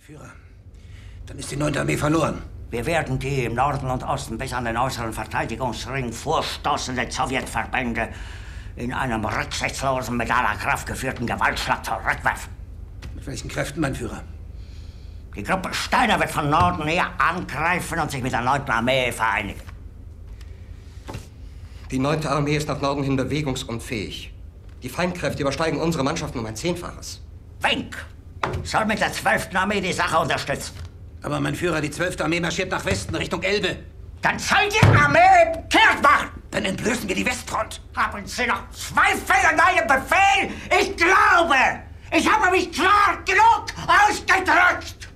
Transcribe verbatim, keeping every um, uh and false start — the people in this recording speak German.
Führer, dann ist die neunte Armee verloren. Wir werden die im Norden und Osten bis an den äußeren Verteidigungsring vorstoßende Sowjetverbände in einem rücksichtslosen, mit aller Kraft geführten Gewaltschlag zurückwerfen. Mit welchen Kräften, mein Führer? Die Gruppe Steiner wird von Norden her angreifen und sich mit der neunten Armee vereinigen. Die neunte Armee ist nach Norden hin bewegungsunfähig. Die Feindkräfte übersteigen unsere Mannschaften um ein Zehnfaches. Wink soll mit der zwölften Armee die Sache unterstützen. Aber mein Führer, die zwölfte Armee marschiert nach Westen, Richtung Elbe. Dann soll die Armee kehrt machen! Dann entblößen wir die Westfront. Haben Sie noch Zweifel an meinem Befehl? Ich glaube, ich habe mich klar genug ausgedrückt!